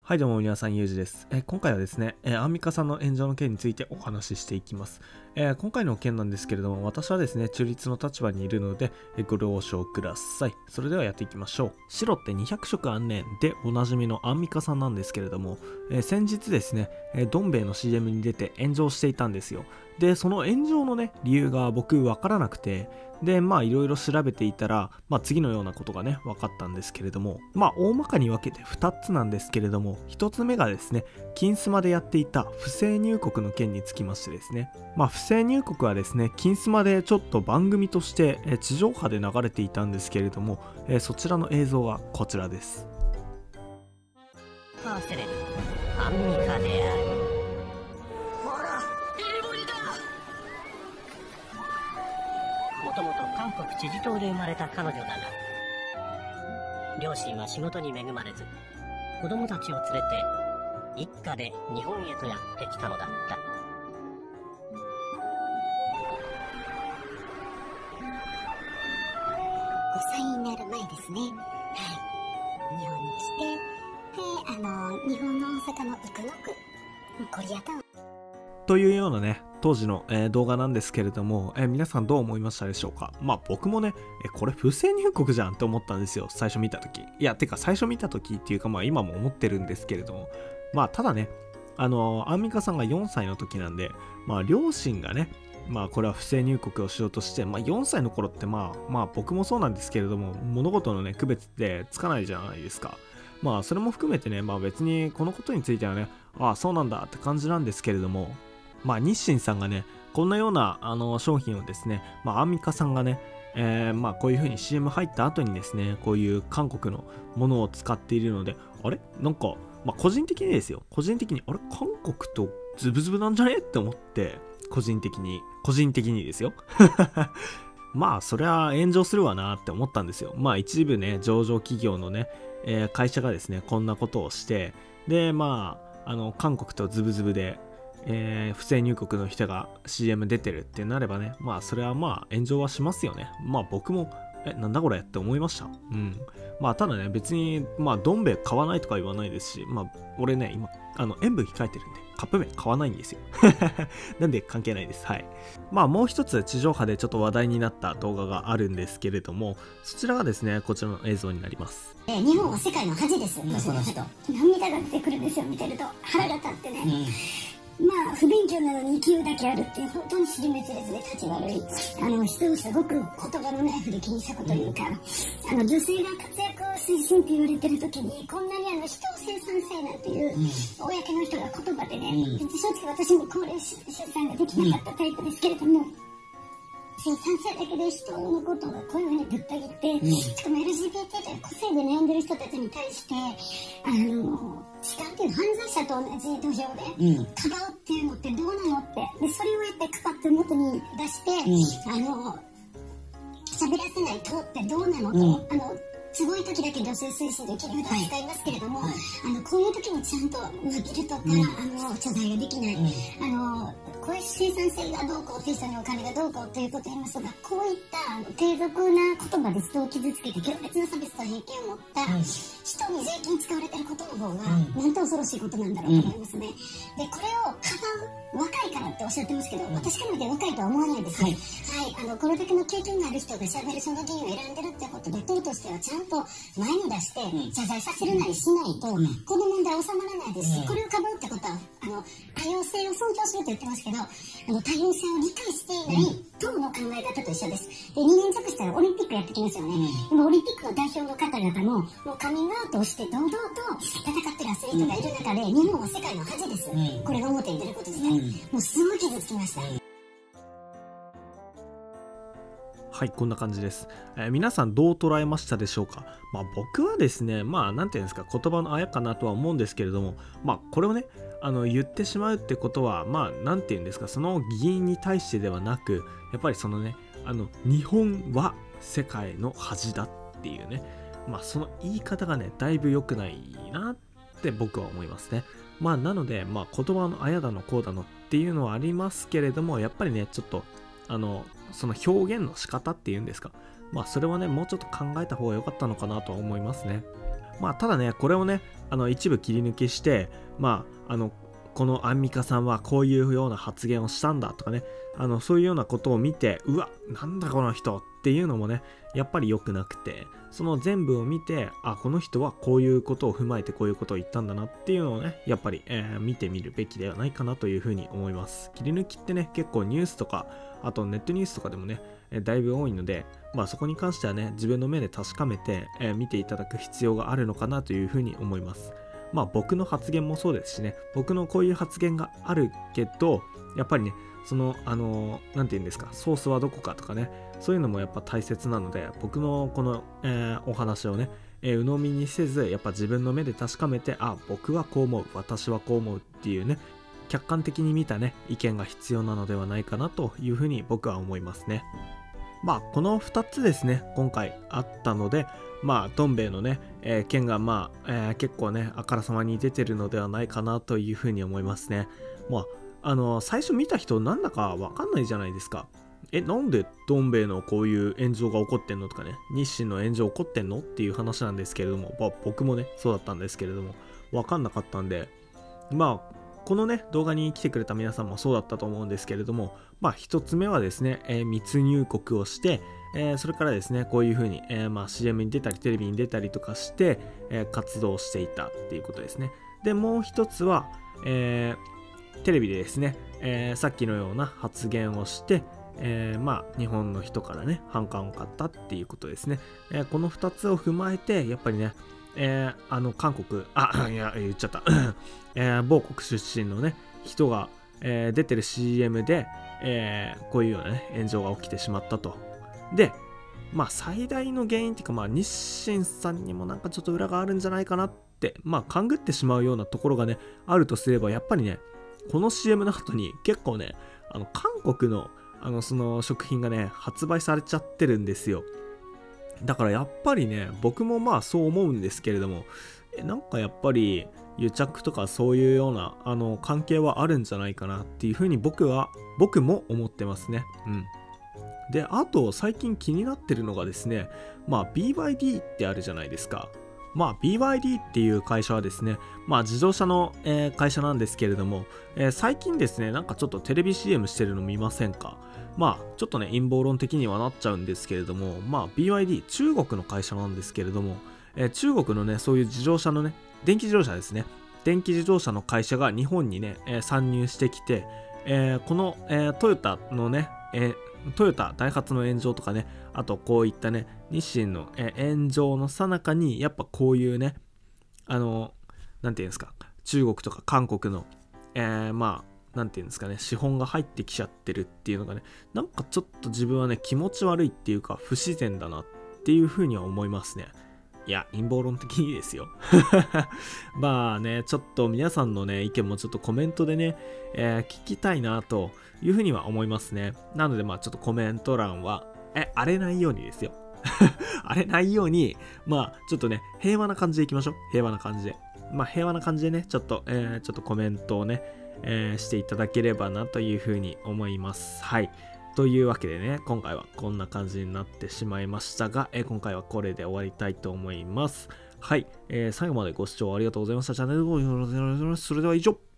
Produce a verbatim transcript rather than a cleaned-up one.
はいどうも皆さん、ゆうじです。えー今回はですね、えーアンミカさんの炎上の件についてお話ししていきます。えー今回の件なんですけれども、私はですね、中立の立場にいるので、えーご了承ください。それではやっていきましょう。白ってにひゃく色あんねんでおなじみのアンミカさんなんですけれども、えー先日ですね、えーどん兵衛の シーエム に出て炎上していたんですよ。で、その炎上のね、理由が僕わからなくて、で、まあいろいろ調べていたら、まあ次のようなことがね、分かったんですけれども、まあ大まかに分けてふたつなんですけれども、ひとつめがですね、金スマでやっていた不正入国の件につきましてですね、まあ不正入国はですね、金スマでちょっと番組としてえー地上波で流れていたんですけれども、えーそちらの映像はこちらです。 パーセレブアンミカである。 ほら、英語にだ。 もともと韓国チェジュ島で生まれた彼女だが、両親は仕事に恵まれず、子供たちを連れて一家で日本へとやってきたのだった。 ごさいになる前ですね。はい。日本に来て、で、あの、日本の大阪の生野区、コリアタウン。 というようなね、当時の、えー動画なんですけれども、えー皆さんどう思いましたでしょうか。まあ僕もね、えこれ不正入国じゃんって思ったんですよ、最初見た時。いや、てか最初見た時っていうか、まあ今も思ってるんですけれども、まあただね、あのーアンミカさんがよんさいの時なんで、まあ両親がね、まあこれは不正入国をしようとして、まあよんさいの頃ってまあ、まあ僕もそうなんですけれども、物事のね、区別ってつかないじゃないですか。まあそれも含めてね、まあ別にこのことについてはね、ああそうなんだって感じなんですけれども、まあ日清さんがね、こんなようなあの商品をですね、まあアンミカさんがね、えーまあこういう風に シーエム 入った後にですね、こういう韓国のものを使っているので、あれなんか、まあ個人的にですよ、個人的に、あれ韓国とズブズブなんじゃねって思って、個人的に、個人的にですよ。まあそりゃ炎上するわなって思ったんですよ。まあ一部ね、上場企業のね、えー会社がですね、こんなことをして、で、まあ、あの、韓国とズブズブで、えー不正入国の人が シーエム 出てるってなればね、まあそれはまあ炎上はしますよね。まあ僕も、え、なんだこれって思いました。うん。まあただね、別に、まあどん兵衛買わないとか言わないですし、まあ俺ね、今、あの、塩分控えてるんで、カップ麺買わないんですよ。なんで関係ないです。はい。まあもう一つ地上波でちょっと話題になった動画があるんですけれども、そちらがですね、こちらの映像になります。 えー日本は世界の恥です。 うんその人涙が出てくるんですよ、見てると。腹が立ってね。まあ、不勉強なのに勢いだけあるっていう、本当に尻滅裂で立ち悪い。あの、人をすごく言葉のナイフで切り裂くというか、あの、女性が活躍を推進って言われてる時に、こんなにあの、人を生産性なんていう、公の人が言葉でね、正直私も高齢出産ができなかったタイプですけれども、生産性だけで人のことがこういうふうにぶった切って、しかも エルジービーティー という個性で悩んでる人たちに対して、あの、痴漢っていう犯罪者と同じ土俵で、かばうっていうのってどうなのって、で、それをやってかかって表に出して、あの、喋らせないとってどうなのと、あの、すごい時だけ女性推進で切り札を使いますけれども、あの、こういう時にちゃんと負けるとか、あの、謝罪ができない、あの、こういう生産性がどうこうっていう人にお金がどうこうということを言いますが、こういったあの低俗な言葉で人を傷つけて強烈な差別と偏見を持った人に税金使われてることの方が、なんと恐ろしいことなんだろうと思いますね。で、これをかばう、若いからっておっしゃってますけど、私から見て若いとは思わないです。はい。はい、あの、これだけの経験がある人が喋るその議員を選んでるってことで、党としてはちゃんと前に出して謝罪させるなりしないと、この問題収まらないですし、これをかばうってことは、あの、多様性を尊重すると言ってますけど、あの多様性を理解していない党の考え方と一緒です。で、にねん弱したらオリンピックやってきますよね。今オリンピックの代表の方々も、もうカミングアウトをして堂々と戦ってるアスリートがいる中で、日本は世界の恥です。これが表に出ること自体。もうすごい傷つきました。 はい、こんな感じです。えー皆さんどう捉えましたでしょうか。まあ僕はですね、まあなんていうんですか、言葉のあやかなとは思うんですけれども、まあこれをね、あの言ってしまうってことは、まあなんていうんですか、その議員に対してではなく、やっぱりそのね、あの日本は世界の恥だっていうね、まあその言い方がね、だいぶ良くないなって僕は思いますね。まあなので、まあ言葉のあやだのこうだのっていうのはありますけれども、やっぱりね、ちょっとあのその表現の仕方っていうんですか、まあそれはねもうちょっと考えた方が良かったのかなとは思いますね。 まあただねこれをねあの一部切り抜きしてまああのこのアンミカさんはこういうような発言をしたんだとかね、あのそういうようなことを見て、うわなんだこの人っていうのもねやっぱり良くなくて、その全部を見て、あこの人はこういうことを踏まえてこういうことを言ったんだなっていうのをねやっぱり、えー見てみるべきではないかなというふうに思います。切り抜きってね結構ニュースとかあとネットニュースとかでもねえーだいぶ多いので、まあそこに関してはね自分の目で確かめて、えー見ていただく必要があるのかなというふうに思います。まあ僕の発言もそうですしね、僕のこういう発言があるけどやっぱりねそのあのなんて言うんですか、ソースはどこかとかね、そういうのもやっぱ大切なので、僕のこの、えーお話をね、えー鵜呑みにせず、やっぱ自分の目で確かめて、あ僕はこう思う、私はこう思うっていうね客観的に見たね意見が必要なのではないかなというふうに僕は思いますね。まあこのふたつですね今回あったので、まあどん兵衛のね、えー件がまあ、えー結構ねあからさまに出てるのではないかなというふうに思いますね。まああの最初見た人なんだかわかんないじゃないですか。えなんでどん兵衛のこういう炎上が起こってんのとかね、日清の炎上起こってんのっていう話なんですけれども、まあ、僕もねそうだったんですけれどもわかんなかったんで、まあこのね動画に来てくれた皆さんもそうだったと思うんですけれども、まあ一つ目はですね、えー密入国をして、えーそれからですねこういう風に、えーまあ シーエム に出たりテレビに出たりとかして、えー活動していたっていうことですね。でもう一つは、えーテレビでですね、えーさっきのような発言をして、えーまあ日本の人からね反感を買ったっていうことですね。えーこのふたつを踏まえてやっぱりね、えーあの韓国あいや言っちゃった、えー某国出身のね人が、えー出てる シーエム で、えーこういうようなね炎上が起きてしまったと。でまあ最大の原因っていうか、まあ日清さんにもなんかちょっと裏があるんじゃないかなってまあ勘ぐってしまうようなところがねあるとすれば、やっぱりねこの シーエム の後に結構ねあの韓国のあのその食品がね発売されちゃってるんですよ。だからやっぱりね僕もまあそう思うんですけれども、えなんかやっぱり癒着とかそういうようなあの関係はあるんじゃないかなっていうふうに僕は僕も思ってますね。うんであと最近気になってるのがですね、まあ ビーワイディー ってあるじゃないですか。まあ ビーワイディー っていう会社はですね、まあ自動車の、えー会社なんですけれども、えー最近ですねなんかちょっとテレビ シーエム してるの見ませんか？まあちょっとね陰謀論的にはなっちゃうんですけれども、まあ ビーワイディー 中国の会社なんですけれども、えー中国のねそういう自動車のね電気自動車ですね電気自動車の会社が日本にね、えー参入してきて、えーこの、えートヨタのね、えートヨタ、ダイハツの炎上とかね、あとこういったね、日清の、えー炎上の最中に、やっぱこういうね、あの、なんていうんですか、中国とか韓国の、えーまあ、なんていうんですかね、資本が入ってきちゃってるっていうのがね、なんかちょっと自分はね、気持ち悪いっていうか、不自然だなっていうふうには思いますね。いや、陰謀論的にですよ。まあね、ちょっと皆さんのね、意見もちょっとコメントでね、えー聞きたいなというふうには思いますね。なので、まあちょっとコメント欄は、え、荒れないようにですよ。荒れないように、まあちょっとね、平和な感じでいきましょう。平和な感じで。まあ平和な感じでね、ちょっと、えーちょっとコメントをね、えーしていただければなというふうに思います。はい。というわけでね、今回はこんな感じになってしまいましたが、えー今回はこれで終わりたいと思います。はい、えー最後までご視聴ありがとうございました。チャンネル登録よろしくお願いします。それでは以上。